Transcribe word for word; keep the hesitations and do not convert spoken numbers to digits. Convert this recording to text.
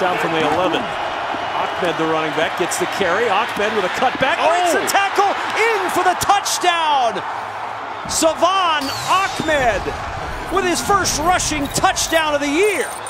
down from the eleven. Ahmed, the running back, gets the carry. Ahmed with a cutback, breaks oh. the tackle, in for the touchdown! Savon Ahmed with his first rushing touchdown of the year.